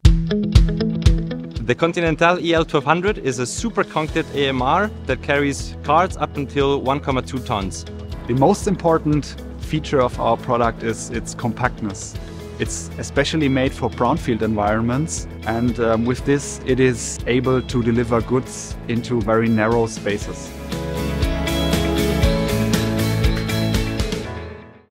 The Continental EL 1200 is a super concrete AMR that carries cars up until 1,2 tons. The most important feature of our product is its compactness. It's especially made for brownfield environments, and with this it is able to deliver goods into very narrow spaces.